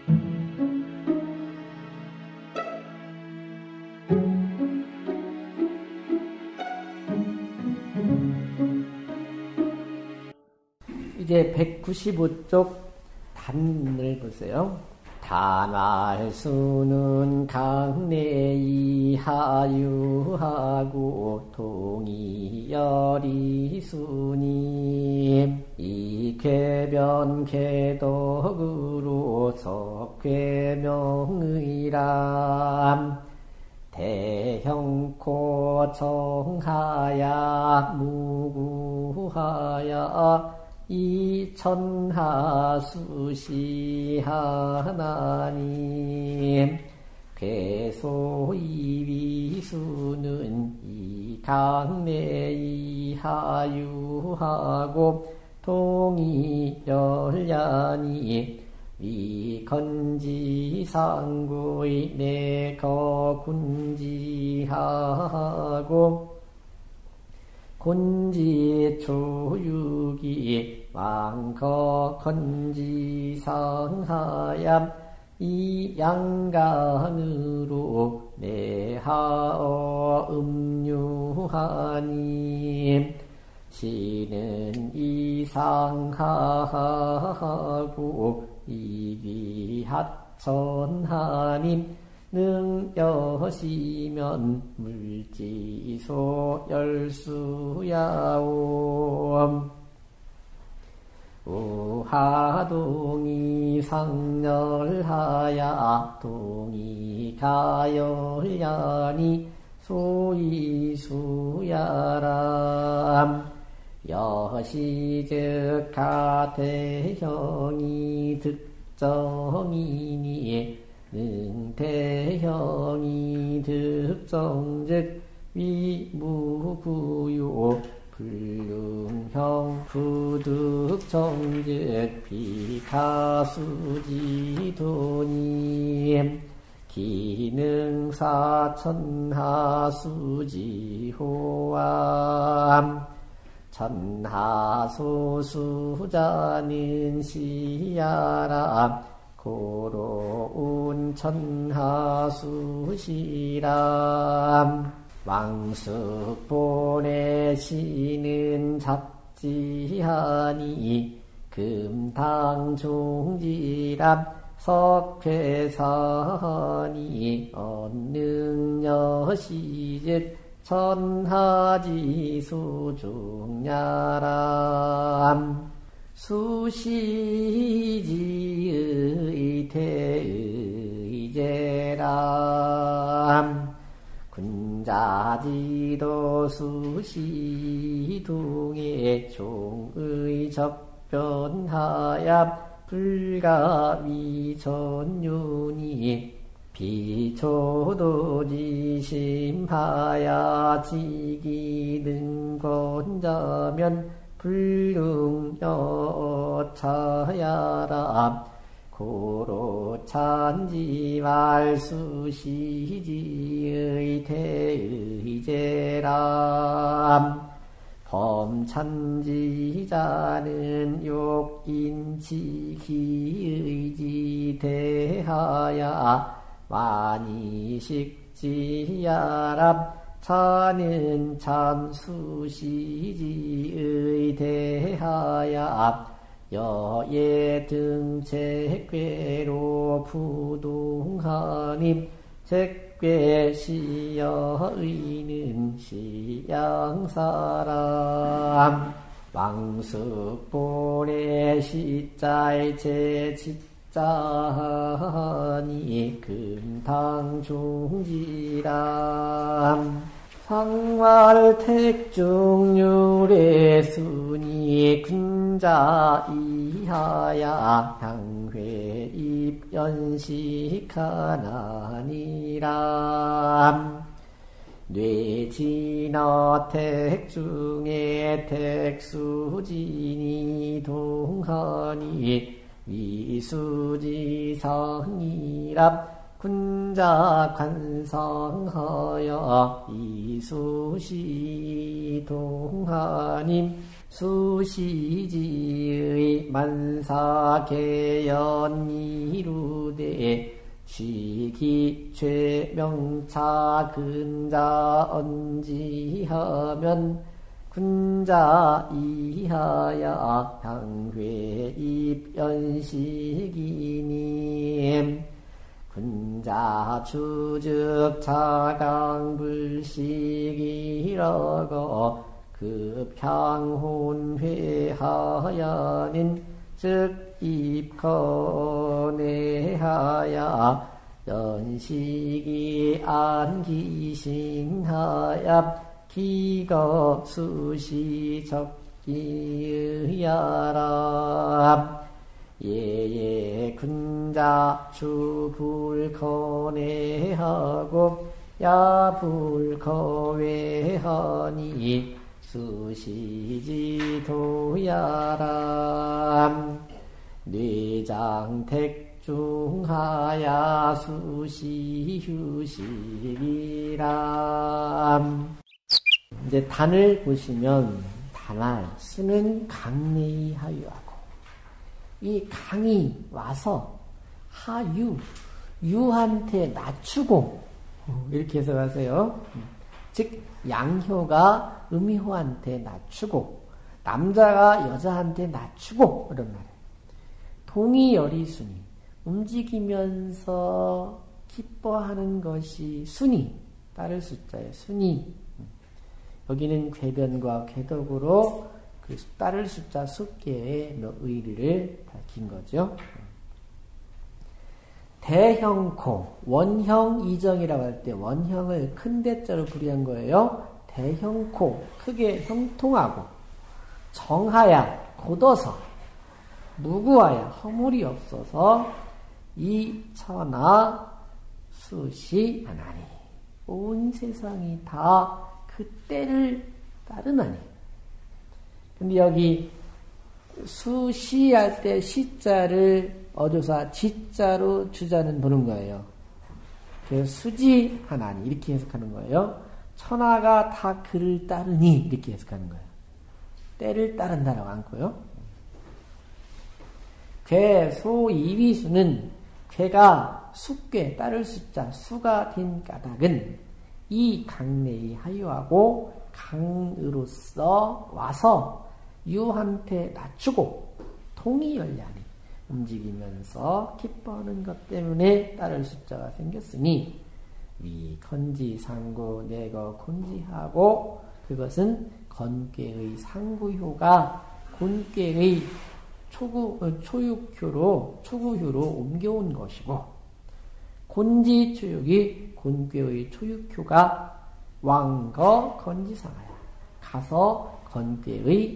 이제 195쪽 단을 보세요. 단활수는 강내이 하유하고 동이열이수니 이괴변 궤덕으로 석괴명의람 대형코 정하야 무구하야 이천하수시하나님 괴소이위수는 이강내이 하유하고 동이열야니 위건지상구의 내거군지하고 군지초육이 왕거건지상하얌 이 양간으로 내하어 음유하니 시는 이상하고 이비하천하님 능여시면 물지소 열수야옴 우하동이 상열하야 동이가열야니 소이수야람 여시즉 가대형이 득정이니 능대형이 득정즉 위무구요 불능형 부득정즉 비가수지도니 기능사천하수지호암 천하소수자는 시야람 고로운 천하수시람 왕숙본의 시는 잡지하니 금당종지람 석회사니 언능여시즉 천하지수중야람 수시지의 대의제람 군자지도 수시둥의 종의 적변하야 불가위전윤이 비초도지심하야 지기능건자면 불능여차야람 고로찬지말수시지의 대의제람 범찬지자는 욕인치기의지대하야 만이식지야람 차는 참수시지의 대하야 여예 등책괴로 부동하님 책괴시여의는 시양사람 왕숙본의 시자의 제지자하니 금당중지람 상활택중률의 순이 군자이하야 향회입연식하나니람 뇌진어택중의 택수진이 동하니 위수지성이람 군자 관성하여 이수시 동하님 수시지의 만사계연 이루는 부대 취기 죄명차 근자 언지하면 군자 이하야 향회 입연식이님 군자 추즉 차강불식이라고 급향혼회하야는 즉 입건해하야 연식이 안기신하야 기거 수시 적기의야람 예예 군자 주불건해하고 야불거외하니 수시지도야람 뇌장택중하야 수시휴식이람. 이제 단을 보시면 단할 수는 강내이 하유하고 이 강이 와서 하유 유한테 낮추고 이렇게 해석하세요. 즉 양효가 음효한테 낮추고 남자가 여자한테 낮추고 이런 말이에요. 동의열이순이 움직이면서 기뻐하는 것이 순이 따를 숫자의 순이. 여기는 궤변과 궤덕으로 그 따를 숫자 숫개의 의리를 밝힌 거죠. 대형코, 원형 이정이라고 할 때 원형을 큰 대자로 불이한 거예요. 대형코, 크게 형통하고, 정하야, 곧어서, 무구하야, 허물이 없어서, 이천하 수시 하나니. 온 세상이 다 그 때를 따르나니. 근데 여기 수시할 때 시자를 어조사 지자로 주자는 보는 거예요. 그래서 수지하나니 이렇게 해석하는 거예요. 천하가 다 그를 따르니 이렇게 해석하는 거예요. 때를 따른다라고 않고요. 괴, 소, 이위수는 괴가 수괴 따를 숫자 수가 된 까닭은 이 강내의 하유하고 강으로서 와서 유한테 낮추고 통이열량이 움직이면서 기뻐하는 것 때문에 따를 숫자가 생겼으니 위 건지 상구 내거 곤지하고 그것은 건괴의 상구효가 곤괴의 초육효로 초구효로 옮겨온 것이고 곤지 초육이 곤괴의 초육효가 왕거 건지상하야 가서 건괴의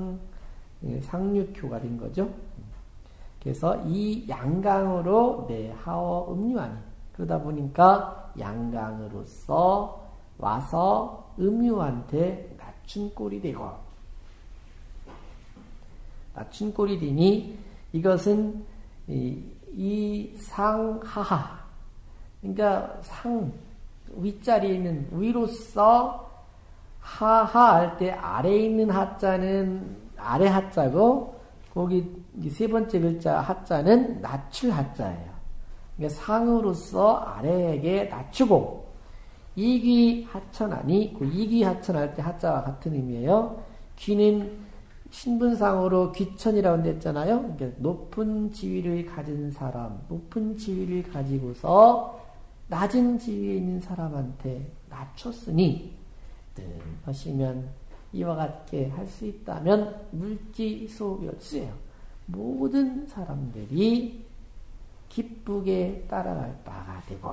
상육효가 된 거죠. 그래서 이 양강으로 내하어 음유하니 그러다 보니까 양강으로서 와서 음유한테 낮춘 꼴이 되고 낮춘 꼴이 되니 이것은 이 상하하 그러니까 상 윗자리에 있는 위로서 하하 할 때 아래에 있는 하자는 아래 하자고 거기 세 번째 글자 하자는 낮출 하자예요. 그러니까 상으로서 아래에게 낮추고 이기 하천하니 그 이기 하천할 때 하자와 같은 의미예요. 귀는 신분상으로 귀천이라고 했잖아요. 그러니까 높은 지위를 가진 사람, 높은 지위를 가지고서 낮은 지위에 있는 사람한테 낮췄으니 하시면 이와 같게 할 수 있다면 물지소멸수예요. 모든 사람들이 기쁘게 따라갈 바가 되고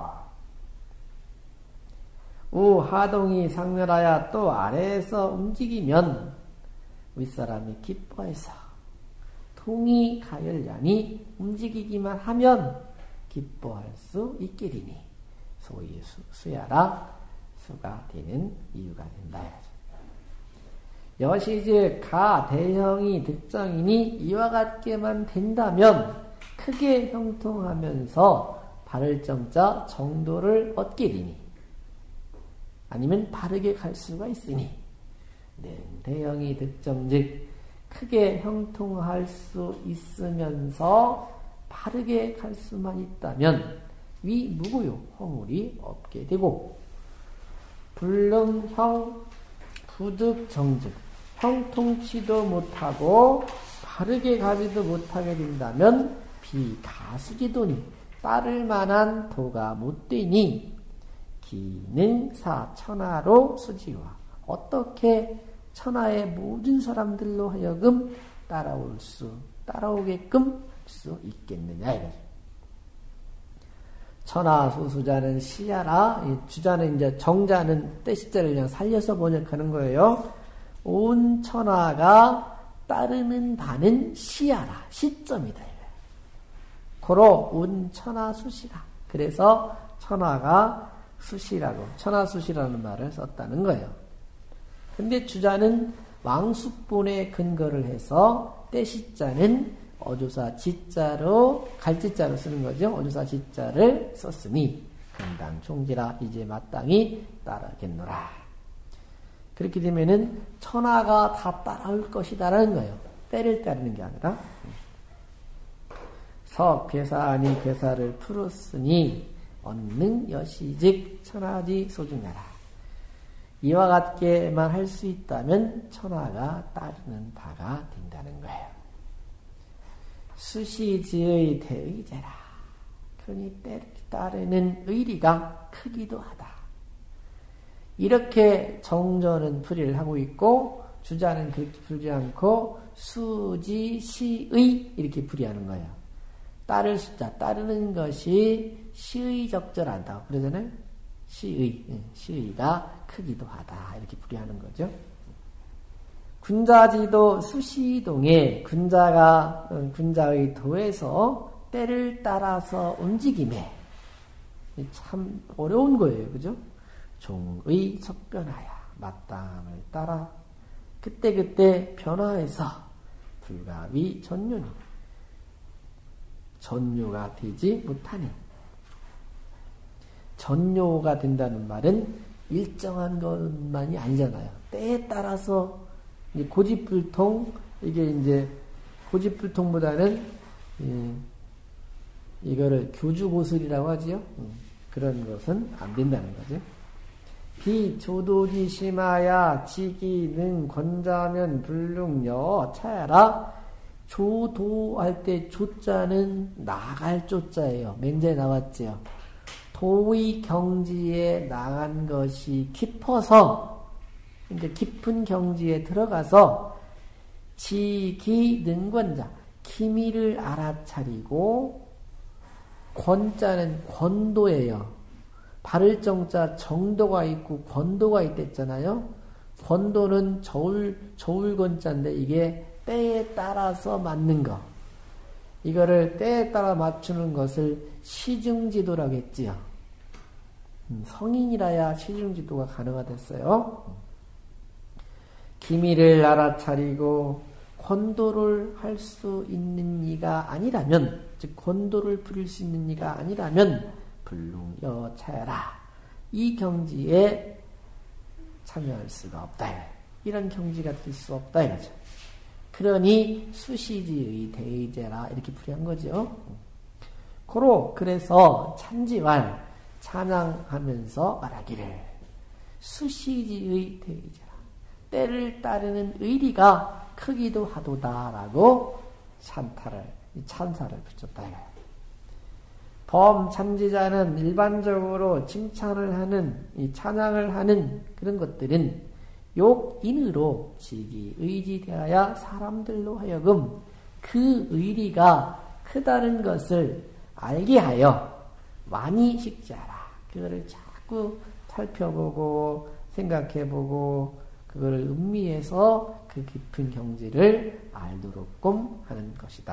하동이 상멸하여 또 아래에서 움직이면 윗사람이 기뻐해서 통이 가열량이 움직이기만 하면 기뻐할 수 있게 되니 소위 수야라 수가 되는 이유가 된다. 여시즉 가 대형이 득정이니 이와 같게만 된다면 크게 형통하면서 바를 정자 정도를 얻게 되니 아니면 바르게 갈 수가 있으니 대형이 득정 즉 크게 형통할 수 있으면서 바르게 갈 수만 있다면 위 무고요 허물이 없게 되고 불능형 부득정즉 형통치도 못하고 바르게 가지도 못하게 된다면 비가수지도니 따를 만한 도가 못 되니 기능사 천하로 수지와 어떻게 천하의 모든 사람들로 하여금 따라오게끔 할 수 있겠느냐 이거죠. 천하소수자는 시야라. 이 주자는 이제 정자는 떼시자를 그냥 살려서 번역하는 거예요. 온 천하가 따르는 바는 시야라. 시점이다. 고로 온 천하수시라. 그래서 천하가 수시라고 천하수시라는 말을 썼다는 거예요. 근데 주자는 왕숙본에 근거를 해서 떼시자는 어조사 지자로 갈지자로 쓰는 거죠. 어조사 지자를 썼으니 근당 총지라 이제 마땅히 따르겠노라. 그렇게 되면은 천하가 다 따라올 것이다라는 거예요. 때를 따르는 게 아니라. 석괴사 아니 괴사를 풀었으니 언능 여시즉 천하지 소중하라. 이와 같게만 할 수 있다면 천하가 따르는 바가 된다는 거예요. 수시지의 대의제라. 그러니 때를 따르는 의리가 크기도 하다. 이렇게 정조는 풀이를 하고 있고 주자는 그렇게 풀지 않고 수지시의 이렇게 풀이하는 거예요. 따를 숫자 따르는 것이 시의 적절하다. 그러잖아요. 시의가 크기도 하다. 이렇게 풀이하는 거죠. 군자지도 수시동에 군자의 도에서 때를 따라서 움직임에 참 어려운 거예요. 그죠? 종의 석변하여 마땅함을 따라 그때그때 변화해서 불가위 전륜이 전뇨가 되지 못하니 전뇨가 된다는 말은 일정한 것만이 아니잖아요. 때에 따라서 이제 고집불통 이게 이제 고집불통보다는 이거를 교주고슬이라고 하지요. 그런 것은 안 된다는 거죠. 비조도지 심하야 지기능 권자면 불능여 차야라. 조도할 때 조자는 나갈 조자예요. 맹자에 나왔지요. 도의 경지에 나간 것이 깊어서 이제 깊은 경지에 들어가서 지기 능권자 기미를 알아차리고 권자는 권도예요. 바를 정자 정도가 있고 권도가 있댔잖아요. 권도는 저울권자인데 이게 때에 따라서 맞는 거. 이거를 때에 따라 맞추는 것을 시중지도라고 했지요. 성인이라야 시중지도가 가능하댔어요. 기미를 알아차리고 권도를 할 수 있는 이가 아니라면, 즉 권도를 부릴 수 있는 이가 아니라면 불능여차야라. 이 경지에 참여할 수가 없다. 이런 경지가 될 수 없다 이거죠. 그러니 수시지의 대의제라 이렇게 풀이한 거죠. 그래서 찬지왈 찬양하면서 말하기를 수시지의 대의제라. 때를 따르는 의리가 크기도 하도다라고 찬사를 붙였다. 범찬지자는 일반적으로 칭찬을 하는, 이 찬양을 하는 그런 것들은 욕인으로 지기 의지되어야 사람들로 하여금 그 의리가 크다는 것을 알게 하여 많이 식지하라. 그거를 자꾸 살펴보고 생각해보고 그거를 음미해서 그 깊은 경지를 알도록끔 하는 것이다.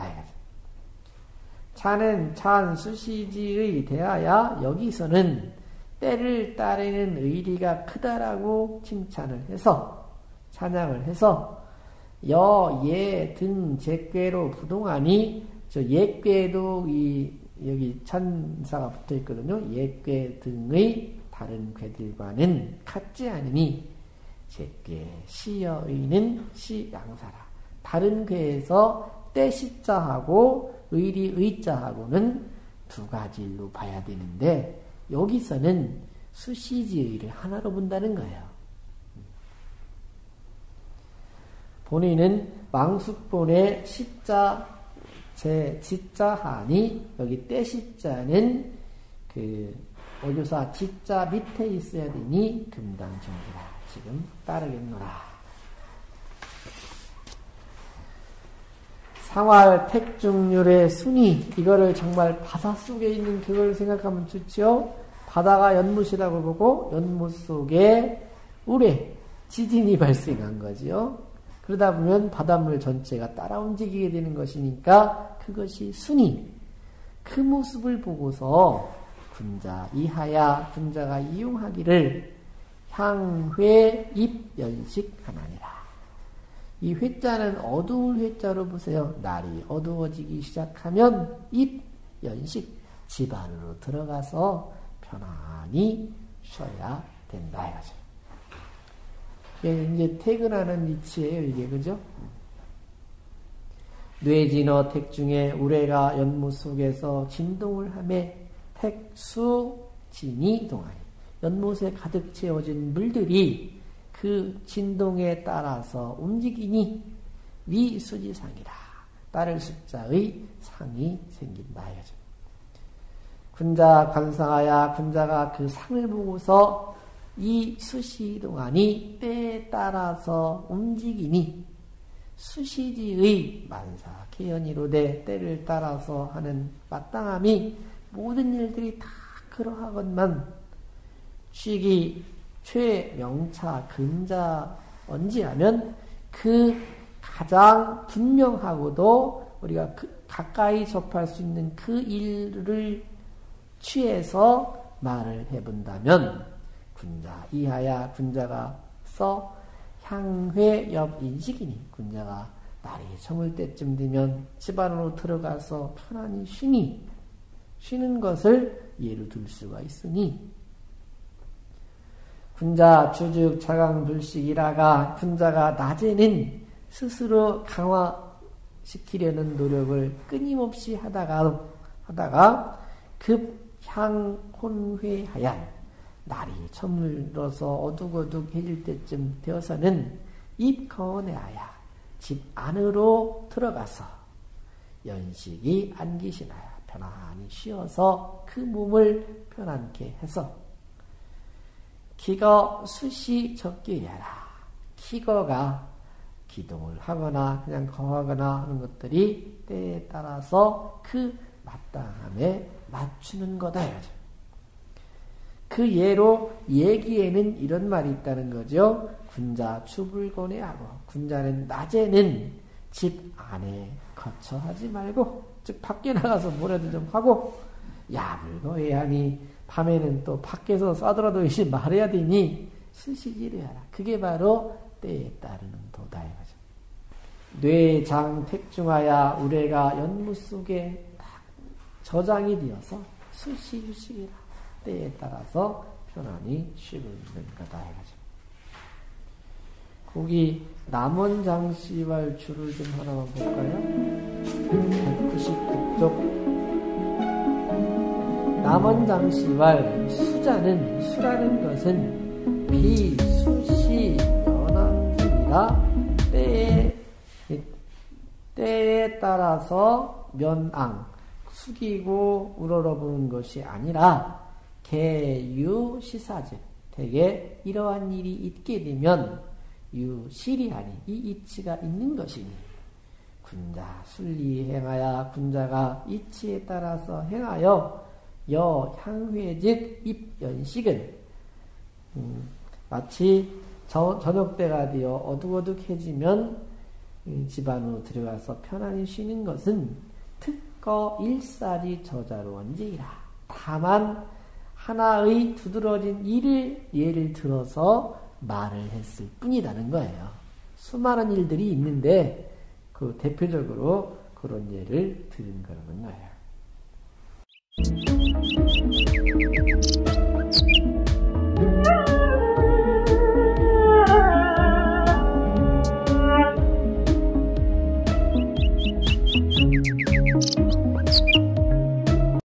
차는 찬수시지의 대하야 여기서는 때를 따르는 의리가 크다라고 칭찬을 해서 찬양을 해서 예 등 제괴로 부동하니 저 예괴도 여기 찬사가 붙어 있거든요. 예괴 등의 다른 괴들과는 같지 않으니 제괴 시여의는 시양사라. 다른 괴에서 때시자하고 의리 의자하고는 두 가지 일로 봐야 되는데 여기서는 수시지의를 하나로 본다는 거예요. 본인은 망숙본의 시자 제 지자하니 여기 때시자는 그 어조사 지자 밑에 있어야 되니 금당정지라 지금 따르겠노라. 상활 택중률의 순위 이거를 정말 바다 속에 있는 그걸 생각하면 좋지요. 바다가 연못이라고 보고 연못 속에 우레 지진이 발생한 거지요. 그러다 보면 바닷물 전체가 따라 움직이게 되는 것이니까 그것이 순위. 그 모습을 보고서 군자 이하야 군자가 이용하기를 향회 입연식하나니라. 이 회자는 어두울 회자로 보세요. 날이 어두워지기 시작하면 입연식 집 안으로 들어가서 편안히 쉬어야 된다 이거죠. 이제 퇴근하는 이치예요, 이게 그죠? 뇌진어 택중에 우레가 연못 속에서 진동을 하매 택수진이 동하니 연못에 가득 채워진 물들이 그 진동에 따라서 움직이니 위수지상이라 따를 숫자의 상이 생긴다 이거죠. 군자 관상하야 군자가 그 상을 보고서 이 수시 동안이 때에 따라서 움직이니 수시지의 만사 개연이로되 때를 따라서 하는 마땅함이 모든 일들이 다 그러하건만 취기 최명차 근자 언지하면 그 가장 분명하고도 우리가 가까이 접할 수 있는 그 일을 취해서 말을 해본다면 군자 이하야 군자가 써 향회 옆 인식이니 군자가 날이 저물 때쯤 되면 집 안으로 들어가서 편안히 쉬는 것을 예로 들 수가 있으니 군자 주죽 자강불식이라가 군자가 낮에는 스스로 강화시키려는 노력을 끊임없이 하다가 급향혼회하얀 날이 저물어서 어둑어둑해질 때쯤 되어서는 입거원해하야 집 안으로 들어가서 연식이 안기시나야 편안히 쉬어서 그 몸을 편안케 해서 기거 수시 적게 해라. 기거가 기동을 하거나 그냥 거하거나 하는 것들이 때에 따라서 그 마땅함에 맞추는 거다. 그 예로 얘기에는 이런 말이 있다는 거죠. 군자 추불거내하고 군자는 낮에는 집 안에 거처하지 말고 즉 밖에 나가서 뭐라도 좀 하고 야불거해하니 밤에는 또 밖에서 싸더라도 이제 말해야 되니 수시지를 하라. 그게 바로 때에 따르는 도다 이거죠. 뇌장 택중하야 우레가 연못 속에 딱 저장이 되어서 수시휴식이라 때에 따라서 편안히 쉬고 있는 거다 이거죠. 거기 남원장씨왈 줄을 좀 하나만 볼까요? 199쪽 남원장씨왈 수자는 수라는 것은 비수시 연왕집이라 때에 따라서 면앙 숙이고 우러러보는 것이 아니라 개유시사즉 대개 이러한 일이 있게 되면 유실이하니 이 이치가 있는 것이니 군자 순리 행하야 군자가 이치에 따라서 행하여 여향회즉 입연식은 마치 저녁때가 되어 어둑어둑해지면 집안으로 들어가서 편안히 쉬는 것은 특거 일사리 저자로 언제이라. 다만 하나의 두드러진 일을 예를 들어서 말을 했을 뿐이라는 거예요. 수많은 일들이 있는데 그 대표적으로 그런 예를 들은 거라는 거예요.